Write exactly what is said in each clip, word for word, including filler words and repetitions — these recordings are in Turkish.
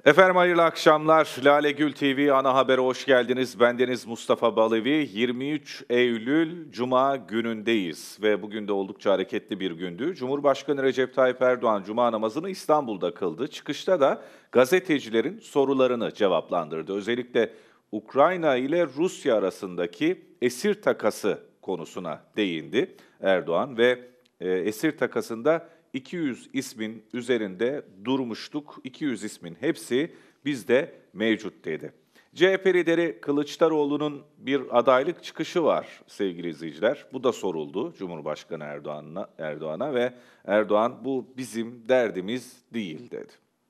Efendim hayırlı akşamlar. Lale Gül T V ana habere hoş geldiniz. Bendeniz Mustafa Balevi. yirmi üç Eylül Cuma günündeyiz ve bugün de oldukça hareketli bir gündü. Cumhurbaşkanı Recep Tayyip Erdoğan Cuma namazını İstanbul'da kıldı. Çıkışta da gazetecilerin sorularını cevaplandırdı. Özellikle Ukrayna ile Rusya arasındaki esir takası konusuna değindi Erdoğan ve e, esir takasında iki yüz ismin üzerinde durmuştuk. iki yüz ismin hepsi bizde mevcut dedi. C H P lideri Kılıçdaroğlu'nun bir adaylık çıkışı var sevgili izleyiciler. Bu da soruldu Cumhurbaşkanı Erdoğan'a Erdoğan'a ve Erdoğan bu bizim derdimiz değil dedi.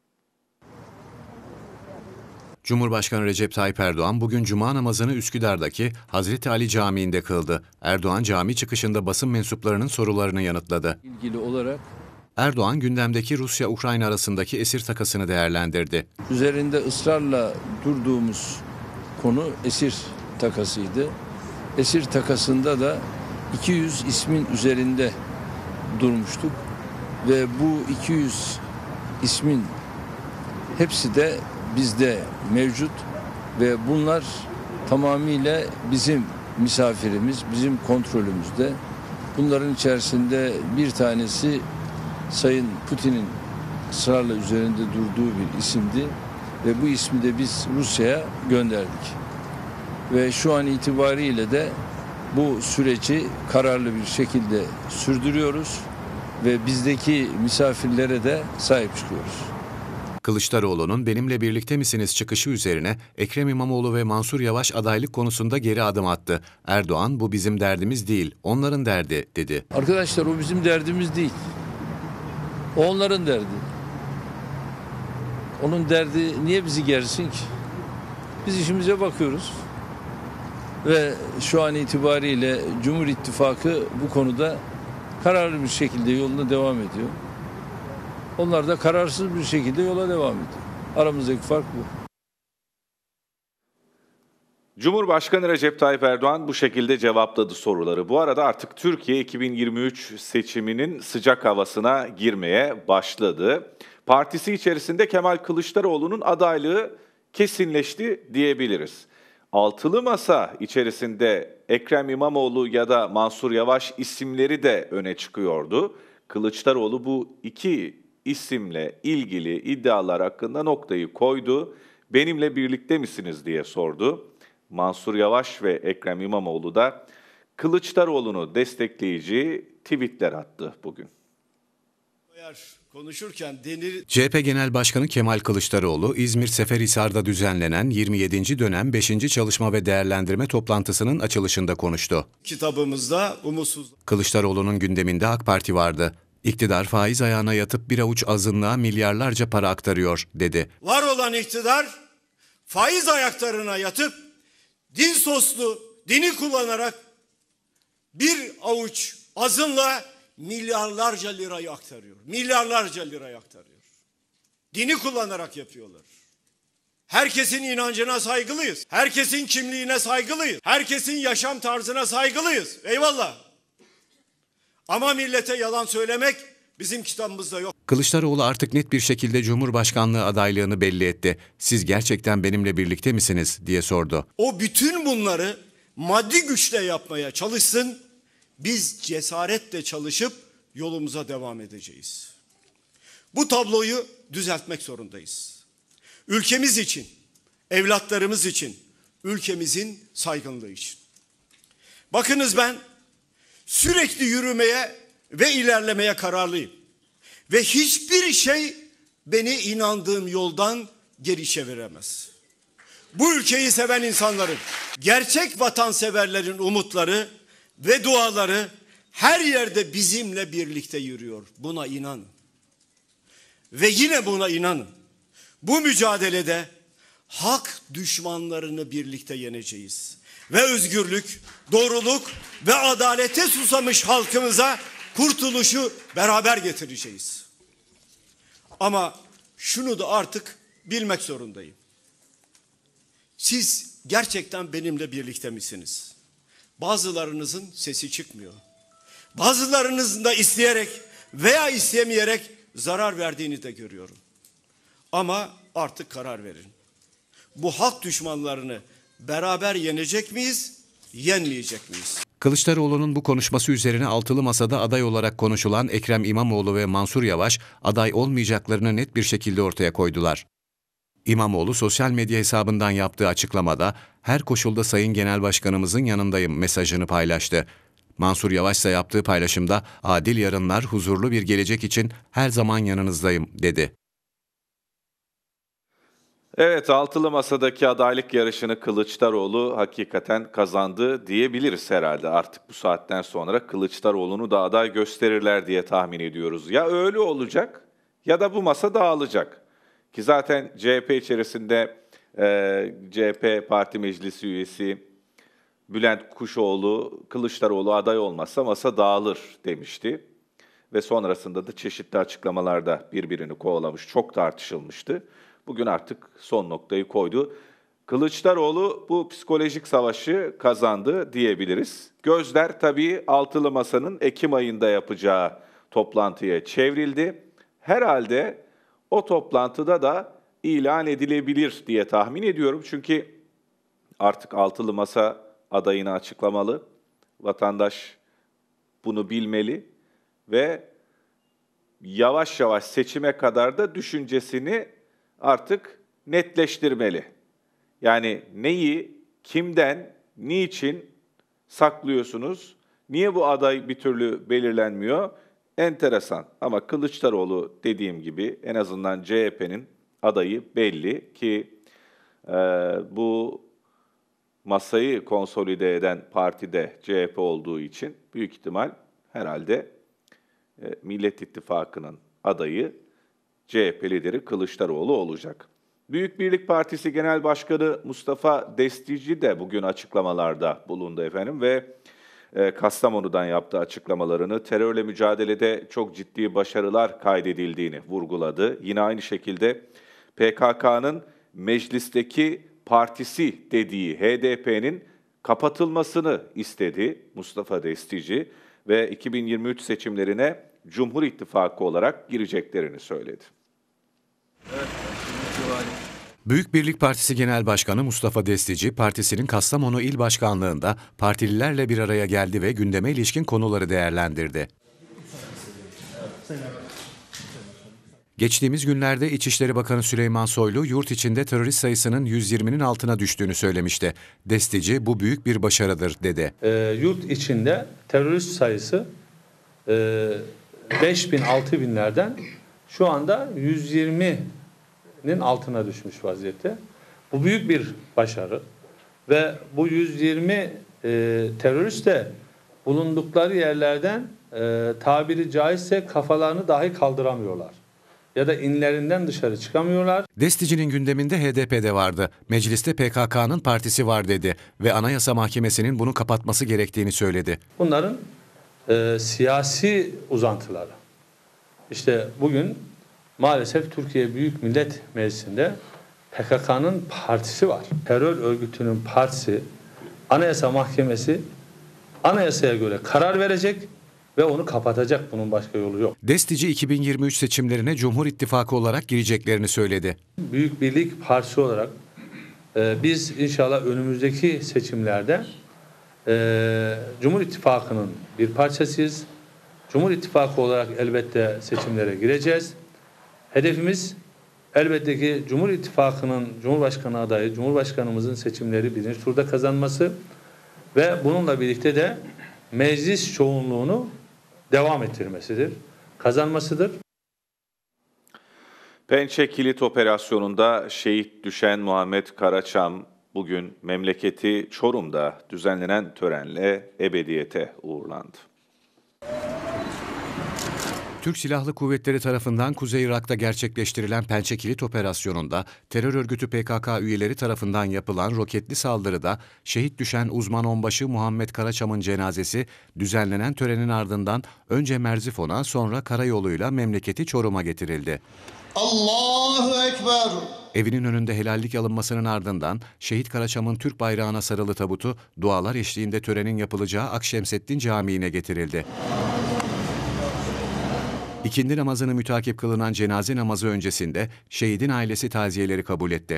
Cumhurbaşkanı Recep Tayyip Erdoğan bugün Cuma namazını Üsküdar'daki Hazreti Ali Camii'nde kıldı. Erdoğan cami çıkışında basın mensuplarının sorularını yanıtladı. İlgili olarak Erdoğan gündemdeki Rusya-Ukrayna arasındaki esir takasını değerlendirdi. üzerinde ısrarla durduğumuz konu esir takasıydı. Esir takasında da iki yüz ismin üzerinde durmuştuk ve bu iki yüz ismin hepsi de bizde mevcut ve bunlar tamamıyla bizim misafirimiz, bizim kontrolümüzde. Bunların içerisinde bir tanesi Sayın Putin'in ısrarla üzerinde durduğu bir isimdi ve bu ismi de biz Rusya'ya gönderdik. Ve şu an itibariyle de bu süreci kararlı bir şekilde sürdürüyoruz ve bizdeki misafirlere de sahip çıkıyoruz. Kılıçdaroğlu'nun benimle birlikte misiniz çıkışı üzerine Ekrem İmamoğlu ve Mansur Yavaş adaylık konusunda geri adım attı. Erdoğan bu bizim derdimiz değil, onların derdi dedi. Arkadaşlar o bizim derdimiz değil. O onların derdi. Onun derdi niye bizi gersin ki? Biz işimize bakıyoruz. Ve şu an itibariyle Cumhur İttifakı bu konuda kararlı bir şekilde yoluna devam ediyor. Onlar da kararsız bir şekilde yola devam ediyor. Aramızdaki fark bu. Cumhurbaşkanı Recep Tayyip Erdoğan bu şekilde cevapladı soruları. Bu arada artık Türkiye iki bin yirmi üç seçiminin sıcak havasına girmeye başladı. Partisi içerisinde Kemal Kılıçdaroğlu'nun adaylığı kesinleşti diyebiliriz. Altılı Masa içerisinde Ekrem İmamoğlu ya da Mansur Yavaş isimleri de öne çıkıyordu. Kılıçdaroğlu bu iki isimle ilgili iddialar hakkında noktayı koydu. Benimle birlikte misiniz diye sordu. Mansur Yavaş ve Ekrem İmamoğlu da Kılıçdaroğlu'nu destekleyici tweetler attı bugün. Konuşurken denir... C H P Genel Başkanı Kemal Kılıçdaroğlu, İzmir Seferihisar'da düzenlenen yirmi yedinci dönem beşinci Çalışma ve Değerlendirme toplantısının açılışında konuştu. Kitabımızda umutsuz... Kılıçdaroğlu'nun gündeminde AK Parti vardı. İktidar faiz ayağına yatıp bir avuç azınlığa milyarlarca para aktarıyor, dedi. Var olan iktidar faiz ayaklarına yatıp din soslu dini kullanarak bir avuç azınlığa milyarlarca lirayı aktarıyor. Milyarlarca lirayı aktarıyor. Dini kullanarak yapıyorlar. Herkesin inancına saygılıyız. Herkesin kimliğine saygılıyız. Herkesin yaşam tarzına saygılıyız. Eyvallah. Ama millete yalan söylemek bizim kitabımızda yok. Kılıçdaroğlu artık net bir şekilde Cumhurbaşkanlığı adaylığını belli etti. Siz gerçekten benimle birlikte misiniz diye sordu. O bütün bunları maddi güçle yapmaya çalışsın. Biz cesaretle çalışıp yolumuza devam edeceğiz. Bu tabloyu düzeltmek zorundayız. Ülkemiz için, evlatlarımız için, ülkemizin saygınlığı için. Bakınız ben sürekli yürümeye ve ilerlemeye kararlıyım. Ve hiçbir şey beni inandığım yoldan geri çeviremez. Bu ülkeyi seven insanların, gerçek vatanseverlerin umutları ve duaları her yerde bizimle birlikte yürüyor. Buna inanın. Ve yine buna inanın. Bu mücadelede hak düşmanlarını birlikte yeneceğiz. Ve özgürlük, doğruluk ve adalete susamış halkımıza kurtuluşu beraber getireceğiz. Ama şunu da artık bilmek zorundayım. Siz gerçekten benimle birlikte misiniz? Bazılarınızın sesi çıkmıyor. Bazılarınızın da isteyerek veya istemeyerek zarar verdiğini de görüyorum. Ama Artık karar verin. Bu halk düşmanlarını beraber yenecek miyiz, yenmeyecek miyiz? Kılıçdaroğlu'nun bu konuşması üzerine altılı masada aday olarak konuşulan Ekrem İmamoğlu ve Mansur Yavaş aday olmayacaklarını net bir şekilde ortaya koydular. İmamoğlu sosyal medya hesabından yaptığı açıklamada her koşulda Sayın Genel Başkanımızın yanındayım mesajını paylaştı. Mansur Yavaş ise yaptığı paylaşımda adil yarınlar, huzurlu bir gelecek için her zaman yanınızdayım dedi. Evet, altılı masadaki adaylık yarışını Kılıçdaroğlu hakikaten kazandı diyebiliriz herhalde. Artık bu saatten sonra Kılıçdaroğlu'nu da aday gösterirler diye tahmin ediyoruz. Ya öyle olacak ya da bu masa dağılacak. Ki zaten C H P içerisinde e, C H P Parti Meclisi üyesi Bülent Kuşoğlu, Kılıçdaroğlu aday olmazsa masa dağılır demişti. Ve sonrasında da çeşitli açıklamalarda birbirini kovalamış, çok tartışılmıştı. Bugün artık son noktayı koydu. Kılıçdaroğlu bu psikolojik savaşı kazandı diyebiliriz. Gözler tabii altılı masanın Ekim ayında yapacağı toplantıya çevrildi. Herhalde o toplantıda da ilan edilebilir diye tahmin ediyorum. Çünkü artık altılı masa adayını açıklamalı. Vatandaş bunu bilmeli ve yavaş yavaş seçime kadar da düşüncesini artık netleştirmeli. Yani neyi, kimden, niçin saklıyorsunuz? Niye bu aday bir türlü belirlenmiyor? Enteresan. Ama Kılıçdaroğlu dediğim gibi en azından C H P'nin adayı belli ki e, bu masayı konsolide eden partide C H P olduğu için büyük ihtimal herhalde e, Millet İttifakı'nın adayı C H P lideri Kılıçdaroğlu olacak. Büyük Birlik Partisi Genel Başkanı Mustafa Destici de bugün açıklamalarda bulundu efendim ve e, Kastamonu'dan yaptığı açıklamalarını terörle mücadelede çok ciddi başarılar kaydedildiğini vurguladı. Yine aynı şekilde P K K'nın meclisteki partisi dediği H D P'nin kapatılmasını istedi Mustafa Destici ve iki bin yirmi üç seçimlerine Cumhur İttifakı olarak gireceklerini söyledi. Büyük Birlik Partisi Genel Başkanı Mustafa Destici, partisinin Kastamonu İl Başkanlığı'nda partililerle bir araya geldi ve gündeme ilişkin konuları değerlendirdi. Geçtiğimiz günlerde İçişleri Bakanı Süleyman Soylu, yurt içinde terörist sayısının yüz yirminin altına düştüğünü söylemişti. Destici, bu büyük bir başarıdır dedi. E, yurt içinde terörist sayısı e, beş bin altı binlerden şu anda yüz yirminin altına düşmüş vaziyette. Bu büyük bir başarı ve bu yüz yirmi e, terörist de bulundukları yerlerden e, tabiri caizse kafalarını dahi kaldıramıyorlar. Ya da inlerinden dışarı çıkamıyorlar. Destici'nin gündeminde H D P'de vardı. Mecliste P K K'nın partisi var dedi ve Anayasa Mahkemesi'nin bunu kapatması gerektiğini söyledi. Bunların e, siyasi uzantıları. İşte bugün maalesef Türkiye Büyük Millet Meclisi'nde P K K'nın partisi var. Terör örgütünün partisi, Anayasa Mahkemesi anayasaya göre karar verecek ve onu kapatacak, bunun başka yolu yok. Destici iki bin yirmi üç seçimlerine Cumhur İttifakı olarak gireceklerini söyledi. Büyük Birlik Partisi olarak e, biz inşallah önümüzdeki seçimlerde e, Cumhur İttifakı'nın bir parçasıyız. Cumhur İttifakı olarak elbette seçimlere gireceğiz. Hedefimiz elbette ki Cumhur İttifakı'nın Cumhurbaşkanı adayı, Cumhurbaşkanımızın seçimleri birinci turda kazanması ve bununla birlikte de meclis çoğunluğunu devam ettirmesidir, kazanmasıdır. Pençe Kilit Operasyonu'nda şehit düşen Muhammed Karaçam bugün memleketi Çorum'da düzenlenen törenle ebediyete uğurlandı. Türk Silahlı Kuvvetleri tarafından Kuzey Irak'ta gerçekleştirilen Pençe Kilit Operasyonu'nda terör örgütü P K K üyeleri tarafından yapılan roketli saldırıda şehit düşen uzman onbaşı Muhammed Karaçam'ın cenazesi düzenlenen törenin ardından önce Merzifon'a sonra karayoluyla memleketi Çorum'a getirildi. Allahu Ekber. Evinin önünde helallik alınmasının ardından şehit Karaçam'ın Türk bayrağına sarılı tabutu dualar eşliğinde törenin yapılacağı Akşemseddin Camii'ne getirildi. İkindi namazını mütakip kılınan cenaze namazı öncesinde şehidin ailesi taziyeleri kabul etti.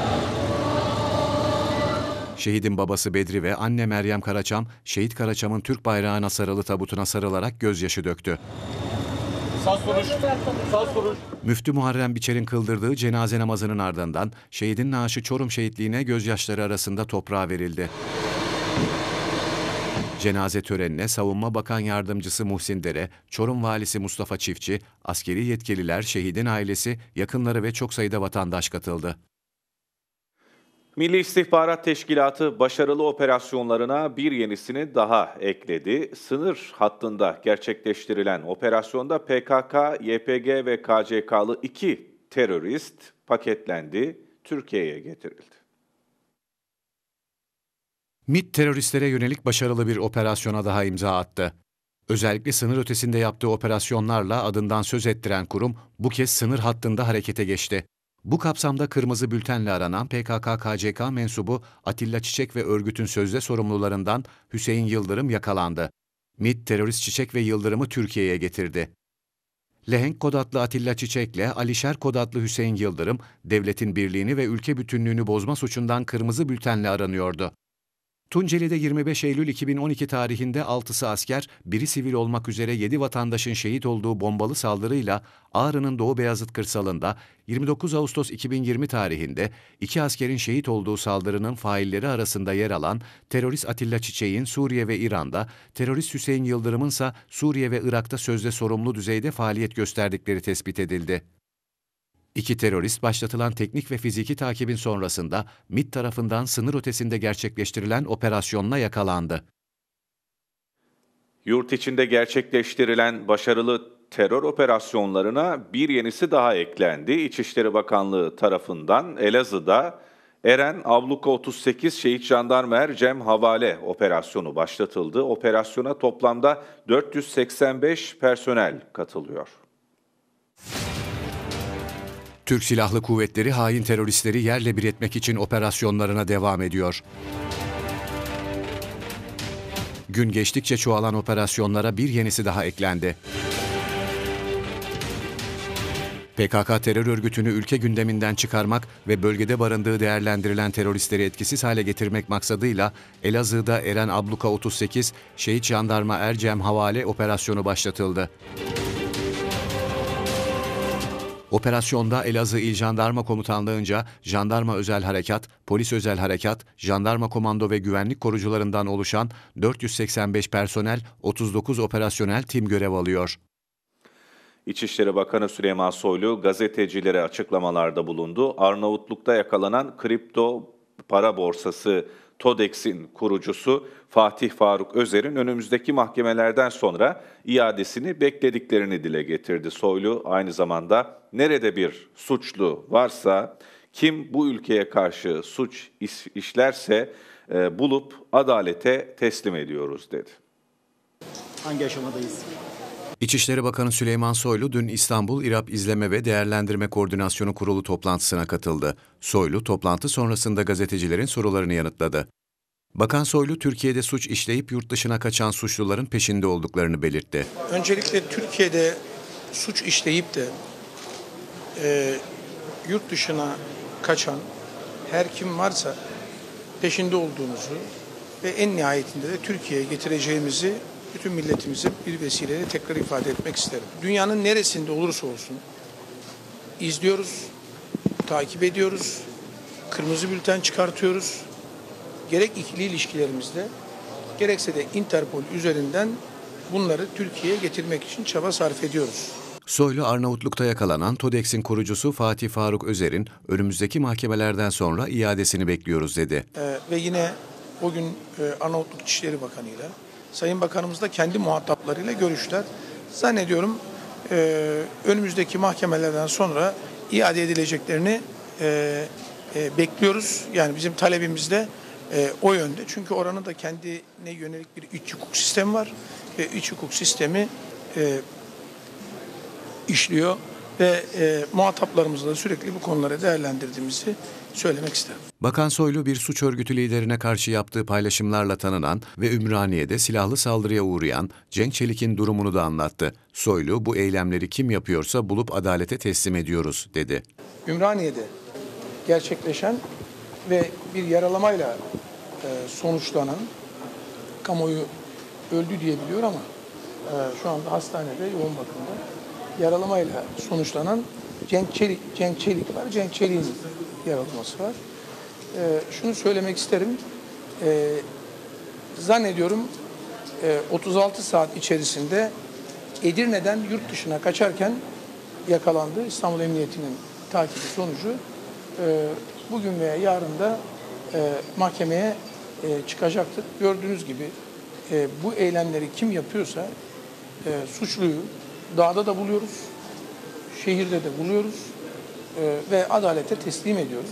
Şehidin babası Bedri ve anne Meryem Karaçam, şehit Karaçam'ın Türk bayrağına sarılı tabutuna sarılarak gözyaşı döktü. Sağ soruş, sağ soruş. Müftü Muharrem Biçer'in kıldırdığı cenaze namazının ardından şehidin naaşı Çorum şehitliğine gözyaşları arasında toprağa verildi. Cenaze törenine Savunma Bakan Yardımcısı Muhsin Dere, Çorum Valisi Mustafa Çiftçi, askeri yetkililer, şehidin ailesi, yakınları ve çok sayıda vatandaş katıldı. Milli İstihbarat Teşkilatı başarılı operasyonlarına bir yenisini daha ekledi. Sınır hattında gerçekleştirilen operasyonda P K K, Y P G ve K C K'lı iki terörist paketlendi, Türkiye'ye getirildi. MİT teröristlere yönelik başarılı bir operasyona daha imza attı. Özellikle sınır ötesinde yaptığı operasyonlarla adından söz ettiren kurum bu kez sınır hattında harekete geçti. Bu kapsamda kırmızı bültenle aranan P K K K C K mensubu Atilla Çiçek ve örgütün sözde sorumlularından Hüseyin Yıldırım yakalandı. MİT terörist Çiçek ve Yıldırım'ı Türkiye'ye getirdi. Lehenk kod adlı Atilla Çiçek'le Alişer kod adlı Hüseyin Yıldırım, devletin birliğini ve ülke bütünlüğünü bozma suçundan kırmızı bültenle aranıyordu. Tunceli'de yirmi beş Eylül iki bin on iki tarihinde altısı asker, biri sivil olmak üzere yedi vatandaşın şehit olduğu bombalı saldırıyla Ağrı'nın Doğu Beyazıt kırsalında yirmi dokuz Ağustos iki bin yirmi tarihinde iki askerin şehit olduğu saldırının failleri arasında yer alan terörist Atilla Çiçek'in Suriye ve İran'da, terörist Hüseyin Yıldırım'ın ise Suriye ve Irak'ta sözde sorumlu düzeyde faaliyet gösterdikleri tespit edildi. İki terörist başlatılan teknik ve fiziki takibin sonrasında MİT tarafından sınır ötesinde gerçekleştirilen operasyonla yakalandı. Yurt içinde gerçekleştirilen başarılı terör operasyonlarına bir yenisi daha eklendi. İçişleri Bakanlığı tarafından Elazığ'da Eren Abluka otuz sekiz Şehit Jandarmer Cem Havale operasyonu başlatıldı. Operasyona toplamda dört yüz seksen beş personel katılıyor. Türk Silahlı Kuvvetleri hain teröristleri yerle bir etmek için operasyonlarına devam ediyor. Gün geçtikçe çoğalan operasyonlara bir yenisi daha eklendi. P K K terör örgütünü ülke gündeminden çıkarmak ve bölgede barındığı değerlendirilen teröristleri etkisiz hale getirmek maksadıyla Elazığ'da Eren Abluka otuz sekiz Şehit Jandarma Ercem Havale operasyonu başlatıldı. Operasyonda Elazığ İl Jandarma Komutanlığı'nca Jandarma Özel Harekat, Polis Özel Harekat, Jandarma Komando ve Güvenlik Korucularından oluşan dört yüz seksen beş personel, otuz dokuz operasyonel tim görev alıyor. İçişleri Bakanı Süleyman Soylu gazetecilere açıklamalarda bulundu. Arnavutluk'ta yakalanan kripto para borsası TODEX'in kurucusu Fatih Faruk Özer'in önümüzdeki mahkemelerden sonra iadesini beklediklerini dile getirdi. Soylu aynı zamanda nerede bir suçlu varsa, kim bu ülkeye karşı suç işlerse e, bulup adalete teslim ediyoruz dedi. Hangi aşamadayız? İçişleri Bakanı Süleyman Soylu dün İstanbul İRAP İzleme ve Değerlendirme Koordinasyonu Kurulu toplantısına katıldı. Soylu toplantı sonrasında gazetecilerin sorularını yanıtladı. Bakan Soylu, Türkiye'de suç işleyip yurt dışına kaçan suçluların peşinde olduklarını belirtti. Öncelikle Türkiye'de suç işleyip de e, yurt dışına kaçan her kim varsa peşinde olduğumuzu ve en nihayetinde de Türkiye'ye getireceğimizi bütün milletimize bir vesileyle tekrar ifade etmek isterim. Dünyanın neresinde olursa olsun izliyoruz, takip ediyoruz, kırmızı bülten çıkartıyoruz. Gerek ikili ilişkilerimizde, gerekse de Interpol üzerinden bunları Türkiye'ye getirmek için çaba sarf ediyoruz. Soylu, Arnavutluk'ta yakalanan TODEX'in kurucusu Fatih Faruk Özer'in önümüzdeki mahkemelerden sonra iadesini bekliyoruz dedi. Ee, ve yine o gün e, Arnavutluk İçişleri Bakanı'yla, Sayın Bakanımız da kendi muhataplarıyla görüştüler. Zannediyorum e, önümüzdeki mahkemelerden sonra iade edileceklerini e, e, bekliyoruz. Yani bizim talebimiz de e, o yönde. Çünkü oranın da kendine yönelik bir iç hukuk sistemi var. Ve iç hukuk sistemi e, işliyor. ve e, muhataplarımızla da sürekli bu konuları değerlendirdiğimizi söylemek isterim. Bakan Soylu bir suç örgütü liderine karşı yaptığı paylaşımlarla tanınan ve Ümraniye'de silahlı saldırıya uğrayan Cenk Çelik'in durumunu da anlattı. Soylu, bu eylemleri kim yapıyorsa bulup adalete teslim ediyoruz, dedi. Ümraniye'de gerçekleşen ve bir yaralamayla e, sonuçlanan, kamuoyu öldü diye biliyor ama e, şu anda hastanede yoğun bakımda, yaralamayla sonuçlanan Cenk Çelik, Cenk Çelik var. Cenk Çelik'in yaralaması var. E, şunu söylemek isterim. E, zannediyorum e, otuz altı saat içerisinde Edirne'den yurt dışına kaçarken yakalandı. İstanbul Emniyeti'nin takibi sonucu e, bugün veya yarın da e, mahkemeye e, çıkacaktır. Gördüğünüz gibi e, bu eylemleri kim yapıyorsa e, suçluyu dağda da buluyoruz, şehirde de buluyoruz e, ve adalete teslim ediyoruz.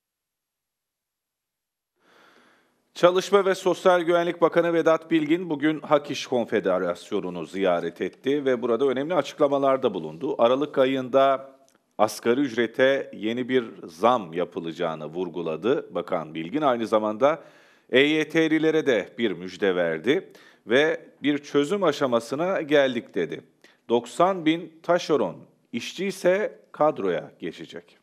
Çalışma ve Sosyal Güvenlik Bakanı Vedat Bilgin bugün Hak İş Konfederasyonu'nu ziyaret etti ve burada önemli açıklamalarda bulundu. Aralık ayında asgari ücrete yeni bir zam yapılacağını vurguladı Bakan Bilgin. Aynı zamanda E Y T'lilere de bir müjde verdi ve bir çözüm aşamasına geldik dedi. doksan bin taşeron işçi ise kadroya geçecek.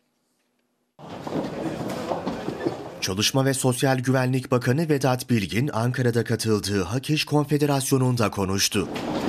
Çalışma ve Sosyal Güvenlik Bakanı Vedat Bilgin, Ankara'da katıldığı Hak İş Konfederasyonu'nda konuştu.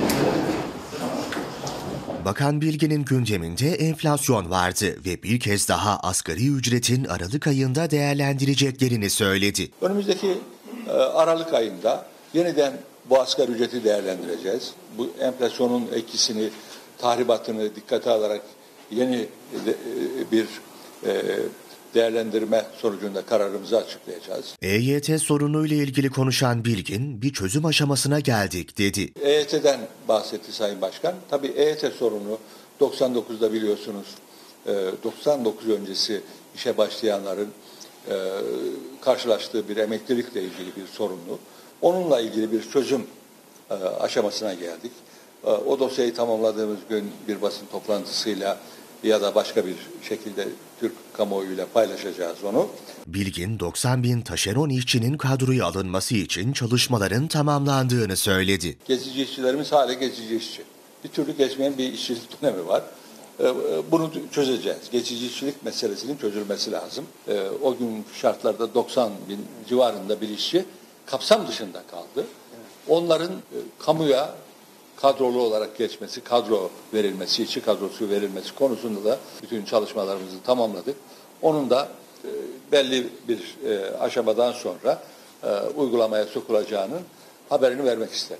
Bakan Bilgin'in gündeminde enflasyon vardı ve bir kez daha asgari ücretin Aralık ayında değerlendireceklerini söyledi. Önümüzdeki e, Aralık ayında yeniden bu asgari ücreti değerlendireceğiz. Bu enflasyonun etkisini, tahribatını dikkate alarak yeni de, e, bir e, değerlendirme sonucunda kararımızı açıklayacağız. E Y T sorunuyla ilgili konuşan Bilgin, bir çözüm aşamasına geldik dedi. E Y T'den bahsetti Sayın Başkan. Tabii E Y T sorunu doksan dokuzda biliyorsunuz doksan dokuz öncesi işe başlayanların karşılaştığı bir emeklilikle ilgili bir sorunlu. Onunla ilgili bir çözüm aşamasına geldik. O dosyayı tamamladığımız gün bir basın toplantısıyla ya da başka bir şekilde Türk kamuoyuyla paylaşacağız onu. Bilgin, doksan bin taşeron işçinin kadroya alınması için çalışmaların tamamlandığını söyledi. Geçici işçilerimiz hala geçici işçi. Bir türlü geçmeyen bir işçilik dönemi var. Bunu çözeceğiz. Geçici işçilik meselesinin çözülmesi lazım. O gün şartlarda doksan bin civarında bir işçi kapsam dışında kaldı. Onların kamuya kadrolu olarak geçmesi, kadro verilmesi, işçi kadrosu verilmesi konusunda da bütün çalışmalarımızı tamamladık. Onun da e, belli bir e, aşamadan sonra e, uygulamaya sokulacağının haberini vermek isterim.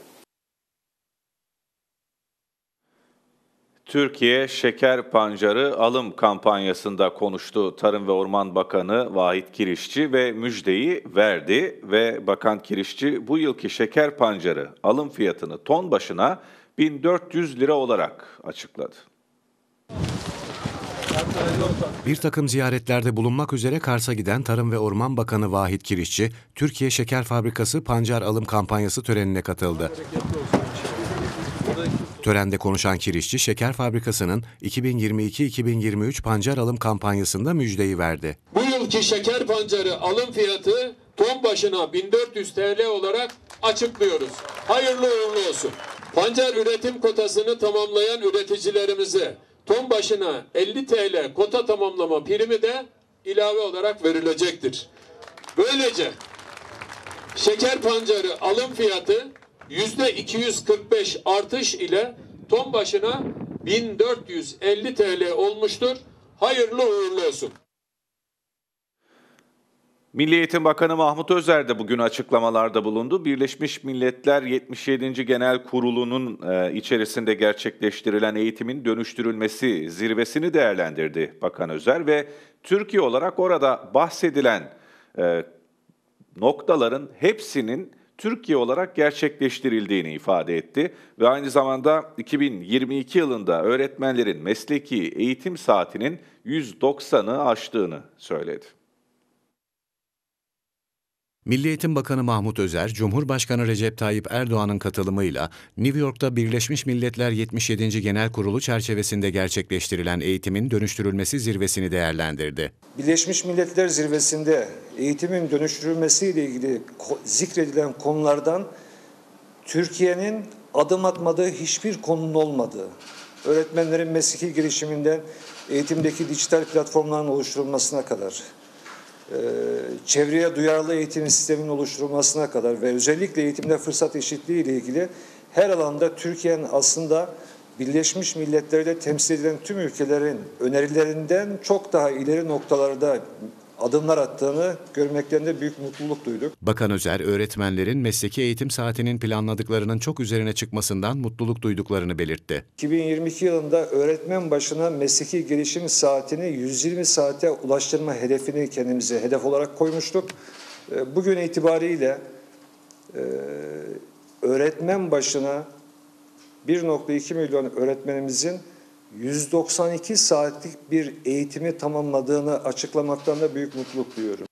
Türkiye şeker pancarı alım kampanyasında konuştu Tarım ve Orman Bakanı Vahit Kirişçi ve müjdeyi verdi ve Bakan Kirişçi bu yılki şeker pancarı alım fiyatını ton başına bin dört yüz lira olarak açıkladı. Bir takım ziyaretlerde bulunmak üzere Kars'a giden Tarım ve Orman Bakanı Vahit Kirişçi, Türkiye Şeker Fabrikası pancar alım kampanyası törenine katıldı. Törende konuşan Kirişçi, Şeker Fabrikası'nın iki bin yirmi iki iki bin yirmi üç pancar alım kampanyasında müjdeyi verdi. Bu yılki şeker pancarı alım fiyatı ton başına bin dört yüz T L olarak açıklıyoruz. Hayırlı uğurlu olsun. Pancar üretim kotasını tamamlayan üreticilerimize ton başına elli T L kota tamamlama primi de ilave olarak verilecektir. Böylece şeker pancarı alım fiyatı yüzde iki yüz kırk beş artış ile ton başına bin dört yüz elli T L olmuştur. Hayırlı uğurlu olsun. Milli Eğitim Bakanı Mahmut Özer de bugün açıklamalarda bulundu. Birleşmiş Milletler yetmiş yedinci Genel Kurulu'nun içerisinde gerçekleştirilen eğitimin dönüştürülmesi zirvesini değerlendirdi Bakan Özer ve Türkiye olarak orada bahsedilen noktaların hepsinin Türkiye olarak gerçekleştirildiğini ifade etti ve aynı zamanda iki bin yirmi iki yılında öğretmenlerin mesleki eğitim saatinin yüz doksanı aştığını söyledi. Milli Eğitim Bakanı Mahmut Özer, Cumhurbaşkanı Recep Tayyip Erdoğan'ın katılımıyla New York'ta Birleşmiş Milletler yetmiş yedinci Genel Kurulu çerçevesinde gerçekleştirilen eğitimin dönüştürülmesi zirvesini değerlendirdi. Birleşmiş Milletler Zirvesi'nde eğitimin dönüştürülmesiyle ilgili zikredilen konulardan Türkiye'nin adım atmadığı hiçbir konunun olmadığı, öğretmenlerin mesleki girişiminden eğitimdeki dijital platformların oluşturulmasına kadar, çevreye duyarlı eğitim sisteminin oluşturulmasına kadar ve özellikle eğitimde fırsat eşitliği ile ilgili her alanda Türkiye'nin aslında Birleşmiş Milletler'de temsil edilen tüm ülkelerin önerilerinden çok daha ileri noktalarda adımlar attığını görmekten büyük mutluluk duyduk. Bakan Özer, öğretmenlerin mesleki eğitim saatinin planladıklarının çok üzerine çıkmasından mutluluk duyduklarını belirtti. iki bin yirmi iki yılında öğretmen başına mesleki gelişim saatini yüz yirmi saate ulaştırma hedefini kendimize hedef olarak koymuştuk. Bugün itibariyle öğretmen başına bir nokta iki milyon öğretmenimizin yüz doksan iki saatlik bir eğitimi tamamladığını açıklamaktan da büyük mutluluk duyuyorum.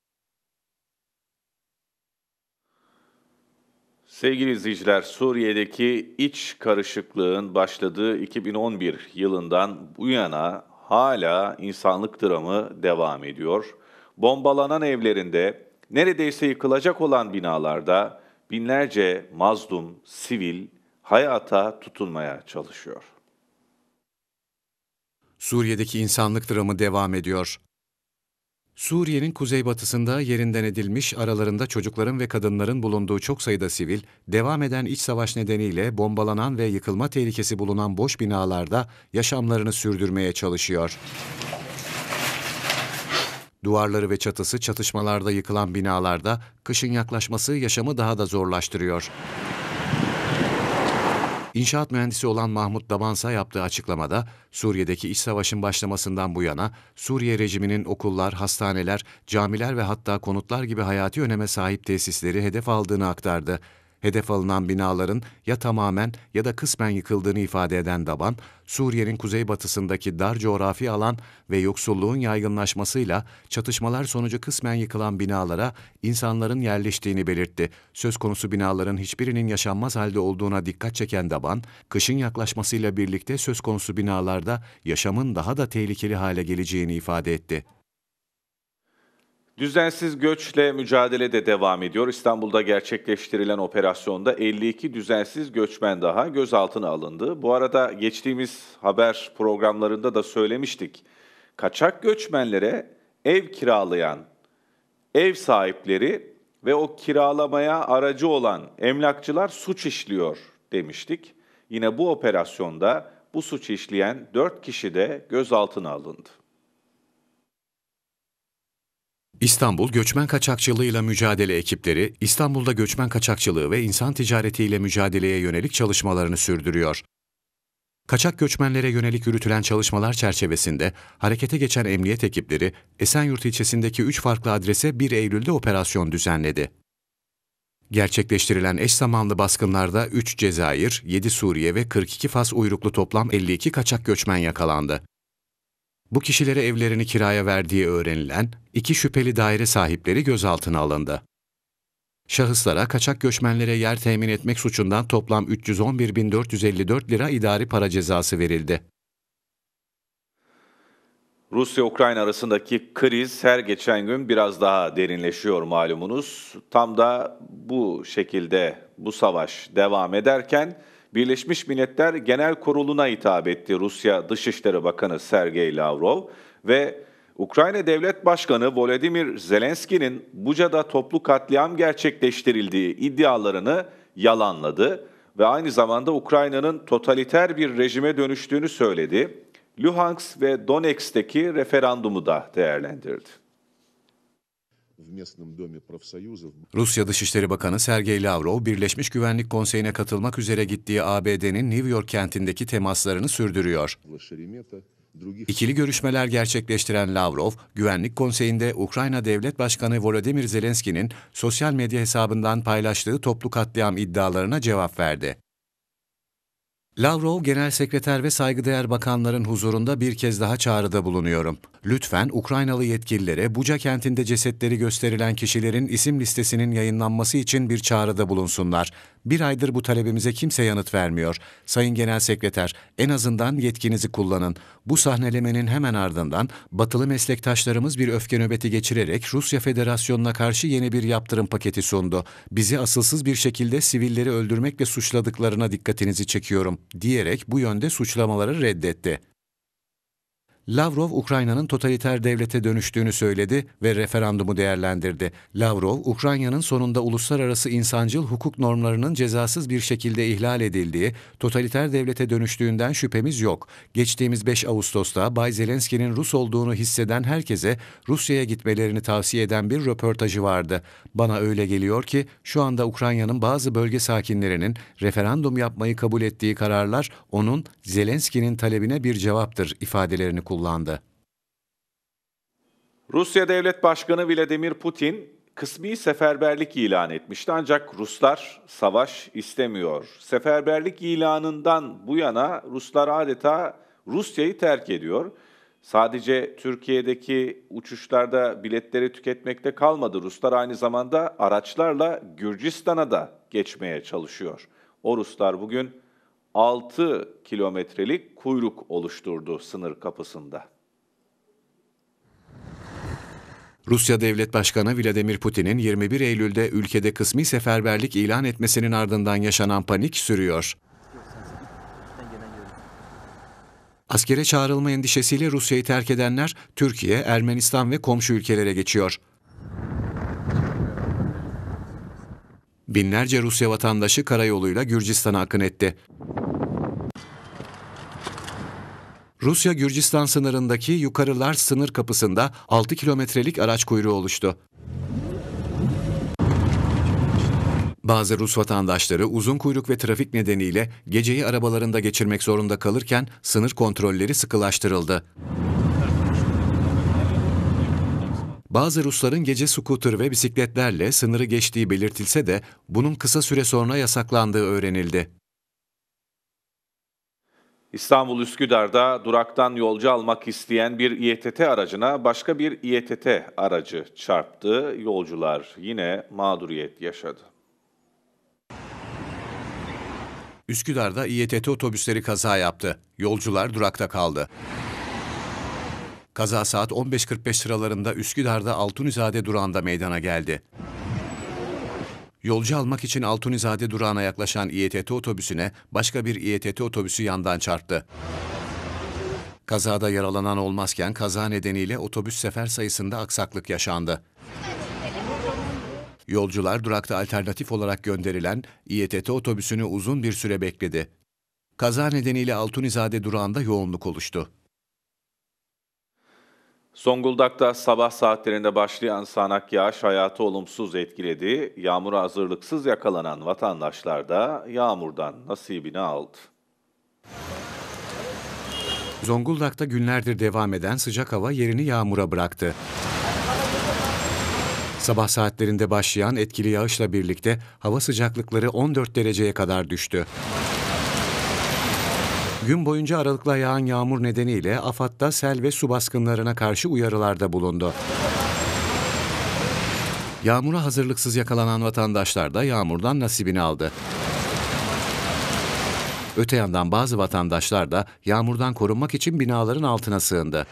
Sevgili izleyiciler, Suriye'deki iç karışıklığın başladığı iki bin on bir yılından bu yana hala insanlık dramı devam ediyor. Bombalanan evlerinde, neredeyse yıkılacak olan binalarda binlerce mazlum, sivil hayata tutunmaya çalışıyor. Suriye'deki insanlık dramı devam ediyor. Suriye'nin kuzeybatısında yerinden edilmiş, aralarında çocukların ve kadınların bulunduğu çok sayıda sivil, devam eden iç savaş nedeniyle bombalanan ve yıkılma tehlikesi bulunan boş binalarda yaşamlarını sürdürmeye çalışıyor. Duvarları ve çatısı çatışmalarda yıkılan binalarda kışın yaklaşması yaşamı daha da zorlaştırıyor. İnşaat mühendisi olan Mahmut Dabansa yaptığı açıklamada, Suriye'deki iç savaşın başlamasından bu yana Suriye rejiminin okullar, hastaneler, camiler ve hatta konutlar gibi hayati öneme sahip tesisleri hedef aldığını aktardı. Hedef alınan binaların ya tamamen ya da kısmen yıkıldığını ifade eden Daban, Suriye'nin kuzeybatısındaki dar coğrafi alan ve yoksulluğun yaygınlaşmasıyla çatışmalar sonucu kısmen yıkılan binalara insanların yerleştiğini belirtti. Söz konusu binaların hiçbirinin yaşanmaz halde olduğuna dikkat çeken Daban, kışın yaklaşmasıyla birlikte söz konusu binalarda yaşamın daha da tehlikeli hale geleceğini ifade etti. Düzensiz göçle mücadele de devam ediyor. İstanbul'da gerçekleştirilen operasyonda elli iki düzensiz göçmen daha gözaltına alındı. Bu arada geçtiğimiz haber programlarında da söylemiştik. Kaçak göçmenlere ev kiralayan ev sahipleri ve o kiralamaya aracı olan emlakçılar suç işliyor demiştik. Yine bu operasyonda bu suç işleyen dört kişi de gözaltına alındı. İstanbul Göçmen Kaçakçılığıyla Mücadele ekipleri, İstanbul'da göçmen kaçakçılığı ve insan ticaretiyle mücadeleye yönelik çalışmalarını sürdürüyor. Kaçak göçmenlere yönelik yürütülen çalışmalar çerçevesinde harekete geçen emniyet ekipleri, Esenyurt ilçesindeki üç farklı adrese bir Eylül'de operasyon düzenledi. Gerçekleştirilen eş zamanlı baskınlarda üç Cezayir, yedi Suriye ve kırk iki Fas uyruklu toplam elli iki kaçak göçmen yakalandı. Bu kişilere evlerini kiraya verdiği öğrenilen iki şüpheli daire sahipleri gözaltına alındı. Şahıslara kaçak göçmenlere yer temin etmek suçundan toplam üç yüz on bir bin dört yüz elli dört lira idari para cezası verildi. Rusya-Ukrayna arasındaki kriz her geçen gün biraz daha derinleşiyor malumunuz. Tam da bu şekilde bu savaş devam ederken Birleşmiş Milletler Genel Kurulu'na hitap etti Rusya Dışişleri Bakanı Sergey Lavrov ve Ukrayna Devlet Başkanı Volodymyr Zelenski'nin Buca'da toplu katliam gerçekleştirildiği iddialarını yalanladı ve aynı zamanda Ukrayna'nın totaliter bir rejime dönüştüğünü söyledi. Luhansk ve Donetsk'teki referandumu da değerlendirdi. Rusya Dışişleri Bakanı Sergey Lavrov, Birleşmiş Güvenlik Konseyi'ne katılmak üzere gittiği A B D'nin New York kentindeki temaslarını sürdürüyor. İkili görüşmeler gerçekleştiren Lavrov, Güvenlik Konseyi'nde Ukrayna Devlet Başkanı Volodymyr Zelenski'nin sosyal medya hesabından paylaştığı toplu katliam iddialarına cevap verdi. Lavrov, Genel Sekreter ve saygıdeğer bakanların huzurunda bir kez daha çağrıda bulunuyorum. Lütfen Ukraynalı yetkililere Buca kentinde cesetleri gösterilen kişilerin isim listesinin yayınlanması için bir çağrıda bulunsunlar. Bir aydır bu talebimize kimse yanıt vermiyor. Sayın Genel Sekreter, en azından yetkinizi kullanın. Bu sahnelemenin hemen ardından batılı meslektaşlarımız bir öfke nöbeti geçirerek Rusya Federasyonu'na karşı yeni bir yaptırım paketi sundu. Bizi asılsız bir şekilde sivilleri öldürmekle suçladıklarına dikkatinizi çekiyorum, diyerek bu yönde suçlamaları reddetti. Lavrov, Ukrayna'nın totaliter devlete dönüştüğünü söyledi ve referandumu değerlendirdi. Lavrov, Ukrayna'nın sonunda uluslararası insancıl hukuk normlarının cezasız bir şekilde ihlal edildiği, totaliter devlete dönüştüğünden şüphemiz yok. Geçtiğimiz beş Ağustos'ta Bay Zelenski'nin Rus olduğunu hisseden herkese Rusya'ya gitmelerini tavsiye eden bir röportajı vardı. Bana öyle geliyor ki şu anda Ukrayna'nın bazı bölge sakinlerinin referandum yapmayı kabul ettiği kararlar onun Zelenski'nin talebine bir cevaptır ifadelerini kullandı. kullandı. Rusya Devlet Başkanı Vladimir Putin kısmi seferberlik ilan etmişti ancak Ruslar savaş istemiyor. Seferberlik ilanından bu yana Ruslar adeta Rusya'yı terk ediyor. Sadece Türkiye'deki uçuşlarda biletleri tüketmekte kalmadı. Ruslar aynı zamanda araçlarla Gürcistan'a da geçmeye çalışıyor. O Ruslar bugün altı kilometrelik kuyruk oluşturdu sınır kapısında. Rusya Devlet Başkanı Vladimir Putin'in yirmi bir Eylül'de ülkede kısmi seferberlik ilan etmesinin ardından yaşanan panik sürüyor. Askere çağrılma endişesiyle Rusya'yı terk edenler Türkiye, Ermenistan ve komşu ülkelere geçiyor. Binlerce Rusya vatandaşı karayoluyla Gürcistan'a akın etti. Rusya-Gürcistan sınırındaki Yukarılar sınır kapısında altı kilometrelik araç kuyruğu oluştu. Bazı Rus vatandaşları uzun kuyruk ve trafik nedeniyle geceyi arabalarında geçirmek zorunda kalırken sınır kontrolleri sıkılaştırıldı. Bazı Rusların gece scooter ve bisikletlerle sınırı geçtiği belirtilse de bunun kısa süre sonra yasaklandığı öğrenildi. İstanbul Üsküdar'da duraktan yolcu almak isteyen bir İ T T aracına başka bir İ T T aracı çarptı. Yolcular yine mağduriyet yaşadı. Üsküdar'da İ T T otobüsleri kaza yaptı. Yolcular durakta kaldı. Kaza saat on beş kırk beş sıralarında Üsküdar'da Altunizade durağında meydana geldi. Yolcu almak için Altunizade durağına yaklaşan İ T T otobüsüne başka bir İ T T otobüsü yandan çarptı. Kazada yaralanan olmazken kaza nedeniyle otobüs sefer sayısında aksaklık yaşandı. Yolcular durakta alternatif olarak gönderilen İ T T otobüsünü uzun bir süre bekledi. Kaza nedeniyle Altunizade durağında yoğunluk oluştu. Zonguldak'ta sabah saatlerinde başlayan sağanak yağış hayatı olumsuz etkiledi. Yağmura hazırlıksız yakalanan vatandaşlar da yağmurdan nasibini aldı. Zonguldak'ta günlerdir devam eden sıcak hava yerini yağmura bıraktı. Sabah saatlerinde başlayan etkili yağışla birlikte hava sıcaklıkları on dört dereceye kadar düştü. Gün boyunca aralıkla yağan yağmur nedeniyle AFAD'da sel ve su baskınlarına karşı uyarılarda bulundu. Yağmura hazırlıksız yakalanan vatandaşlar da yağmurdan nasibini aldı. Öte yandan bazı vatandaşlar da yağmurdan korunmak için binaların altına sığındı.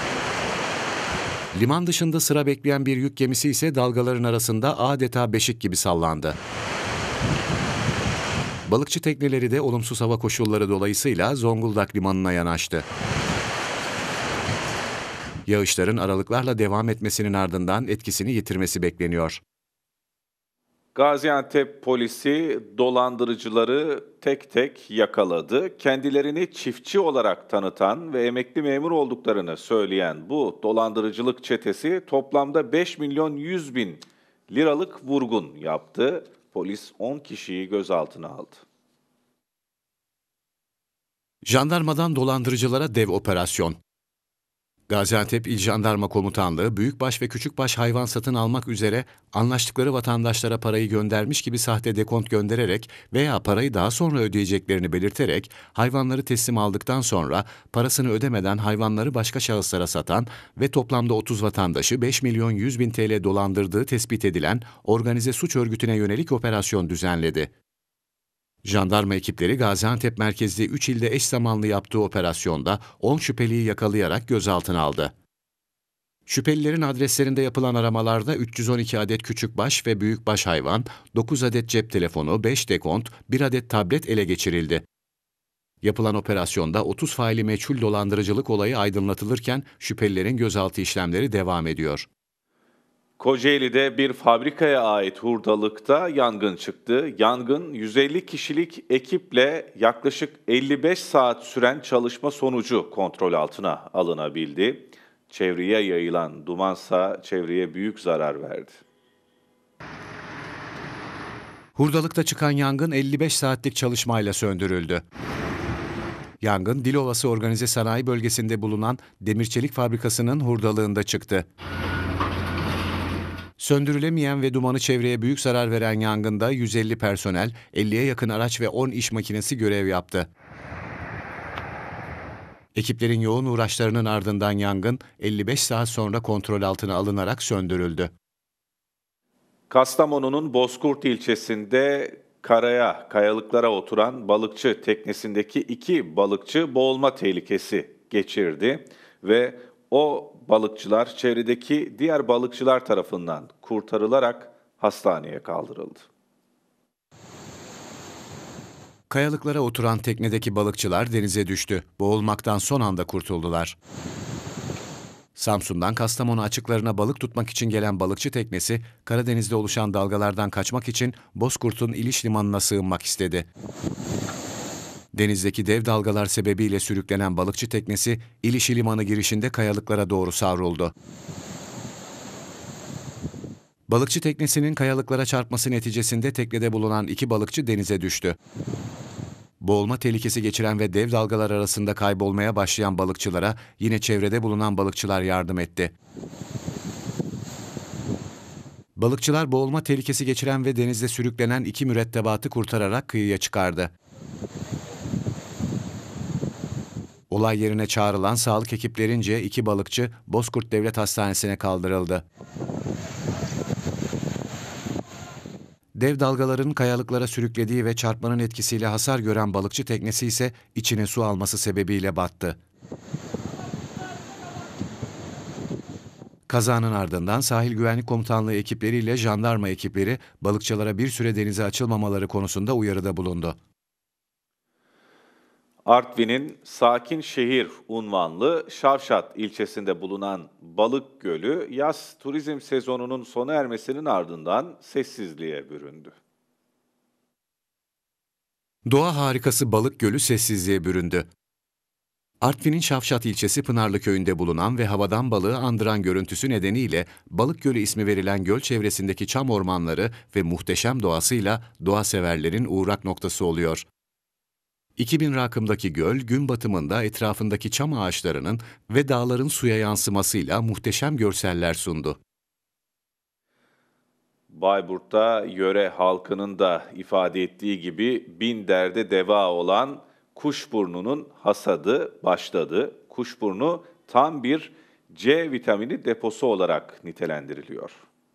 Liman dışında sıra bekleyen bir yük gemisi ise dalgaların arasında adeta beşik gibi sallandı. Balıkçı tekneleri de olumsuz hava koşulları dolayısıyla Zonguldak limanına yanaştı. Yağışların aralıklarla devam etmesinin ardından etkisini yitirmesi bekleniyor. Gaziantep polisi dolandırıcıları tek tek yakaladı. Kendilerini çiftçi olarak tanıtan ve emekli memur olduklarını söyleyen bu dolandırıcılık çetesi toplamda beş milyon yüz bin liralık vurgun yaptı. Polis on kişiyi gözaltına aldı. Jandarmadan dolandırıcılara dev operasyon. Gaziantep İl Jandarma Komutanlığı, büyükbaş ve küçükbaş hayvan satın almak üzere anlaştıkları vatandaşlara parayı göndermiş gibi sahte dekont göndererek veya parayı daha sonra ödeyeceklerini belirterek hayvanları teslim aldıktan sonra parasını ödemeden hayvanları başka şahıslara satan ve toplamda otuz vatandaşı beş milyon yüz bin T L dolandırdığı tespit edilen organize suç örgütüne yönelik operasyon düzenledi. Jandarma ekipleri Gaziantep merkezli üç ilde eş zamanlı yaptığı operasyonda on şüpheliyi yakalayarak gözaltına aldı. Şüphelilerin adreslerinde yapılan aramalarda üç yüz on iki adet küçükbaş ve büyükbaş hayvan, dokuz adet cep telefonu, beş dekont, bir adet tablet ele geçirildi. Yapılan operasyonda otuz faili meçhul dolandırıcılık olayı aydınlatılırken şüphelilerin gözaltı işlemleri devam ediyor. Kocaeli'de bir fabrikaya ait hurdalıkta yangın çıktı. Yangın yüz elli kişilik ekiple yaklaşık elli beş saat süren çalışma sonucu kontrol altına alınabildi. Çevreye yayılan dumansa çevreye büyük zarar verdi. Hurdalıkta çıkan yangın elli beş saatlik çalışmayla söndürüldü. Yangın Dilovası Organize Sanayi Bölgesi'nde bulunan demir çelik fabrikasının hurdalığında çıktı. Söndürülemeyen ve dumanı çevreye büyük zarar veren yangında yüz elli personel, elliye yakın araç ve on iş makinesi görev yaptı. Ekiplerin yoğun uğraşlarının ardından yangın elli beş saat sonra kontrol altına alınarak söndürüldü. Kastamonu'nun Bozkurt ilçesinde karaya, kayalıklara oturan balıkçı teknesindeki iki balıkçı boğulma tehlikesi geçirdi ve o balıkçılar çevredeki diğer balıkçılar tarafından kurtarılarak hastaneye kaldırıldı. Kayalıklara oturan teknedeki balıkçılar denize düştü. Boğulmaktan son anda kurtuldular. Samsun'dan Kastamonu açıklarına balık tutmak için gelen balıkçı teknesi, Karadeniz'de oluşan dalgalardan kaçmak için Bozkurt'un İliş Limanı'na sığınmak istedi. Denizdeki dev dalgalar sebebiyle sürüklenen balıkçı teknesi, İliş Limanı girişinde kayalıklara doğru savruldu. Balıkçı teknesinin kayalıklara çarpması neticesinde teknede bulunan iki balıkçı denize düştü. Boğulma tehlikesi geçiren ve dev dalgalar arasında kaybolmaya başlayan balıkçılara yine çevrede bulunan balıkçılar yardım etti. Balıkçılar boğulma tehlikesi geçiren ve denizde sürüklenen iki mürettebatı kurtararak kıyıya çıkardı. Olay yerine çağrılan sağlık ekiplerince iki balıkçı Bozkurt Devlet Hastanesi'ne kaldırıldı. Dev dalgaların kayalıklara sürüklediği ve çarpmanın etkisiyle hasar gören balıkçı teknesi ise içine su alması sebebiyle battı. Kazanın ardından Sahil Güvenlik Komutanlığı ekipleriyle jandarma ekipleri balıkçılara bir süre denize açılmamaları konusunda uyarıda bulundu. Artvin'in Sakin Şehir unvanlı Şavşat ilçesinde bulunan Balık Gölü, yaz turizm sezonunun sona ermesinin ardından sessizliğe büründü. Doğa harikası Balık Gölü sessizliğe büründü. Artvin'in Şavşat ilçesi Pınarlı köyünde bulunan ve havadan balığı andıran görüntüsü nedeniyle Balık Gölü ismi verilen göl çevresindeki çam ormanları ve muhteşem doğasıyla doğa severlerin uğrak noktası oluyor. iki bin rakımdaki göl, gün batımında etrafındaki çam ağaçlarının ve dağların suya yansımasıyla muhteşem görseller sundu. Bayburt'ta yöre halkının da ifade ettiği gibi bin derde deva olan kuşburnunun hasadı başladı. Kuşburnu tam bir C vitamini deposu olarak nitelendiriliyor.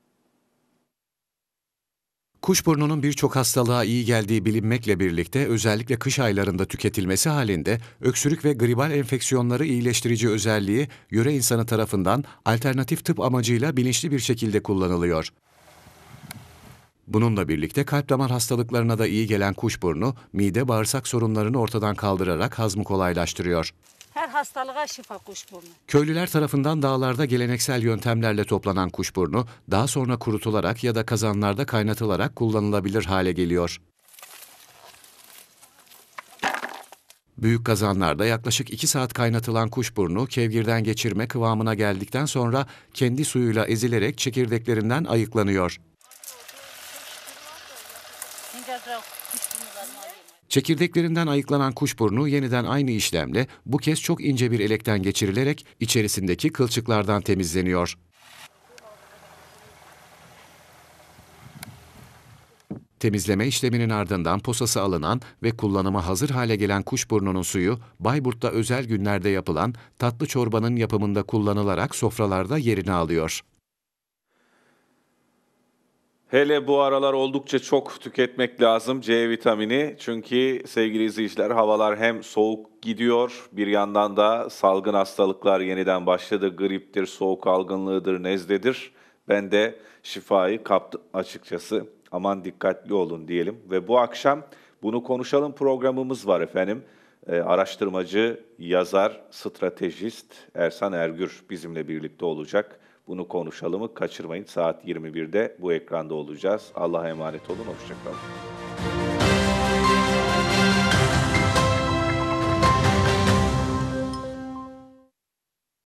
Kuşburnunun birçok hastalığa iyi geldiği bilinmekle birlikte özellikle kış aylarında tüketilmesi halinde öksürük ve gribal enfeksiyonları iyileştirici özelliği yöre insanı tarafından alternatif tıp amacıyla bilinçli bir şekilde kullanılıyor. Bununla birlikte kalp damar hastalıklarına da iyi gelen kuşburnu, mide bağırsak sorunlarını ortadan kaldırarak hazmı kolaylaştırıyor. Her hastalığa şifa kuşburnu. Köylüler tarafından dağlarda geleneksel yöntemlerle toplanan kuşburnu, daha sonra kurutularak ya da kazanlarda kaynatılarak kullanılabilir hale geliyor. Büyük kazanlarda yaklaşık iki saat kaynatılan kuşburnu, kevgirden geçirme kıvamına geldikten sonra kendi suyuyla ezilerek çekirdeklerinden ayıklanıyor. Çekirdeklerinden ayıklanan kuşburnu yeniden aynı işlemle bu kez çok ince bir elekten geçirilerek içerisindeki kılçıklardan temizleniyor. Temizleme işleminin ardından posası alınan ve kullanıma hazır hale gelen kuşburnunun suyu, Bayburt'ta özel günlerde yapılan tatlı çorbanın yapımında kullanılarak sofralarda yerini alıyor. Hele bu aralar oldukça çok tüketmek lazım C vitamini. Çünkü sevgili izleyiciler, havalar hem soğuk gidiyor, bir yandan da salgın hastalıklar yeniden başladı. Griptir, soğuk algınlığıdır, nezledir. Ben de şifayı kaptım açıkçası. Aman dikkatli olun diyelim. Ve bu akşam bunu konuşalım programımız var efendim. Ee, araştırmacı, yazar, stratejist Ersan Ergür bizimle birlikte olacak. Bunu konuşalımı kaçırmayın. Saat yirmi birde bu ekranda olacağız. Allah'a emanet olun. Hoşça kalın.